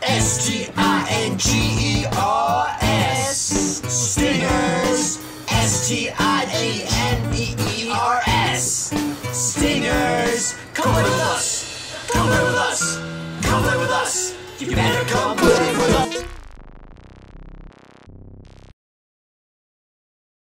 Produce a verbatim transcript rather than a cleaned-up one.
S T I N G E R S. Stingers. S T I G N E E R S. Stingers. Come play with us. Come play with us. Come play with us. You better come play with us.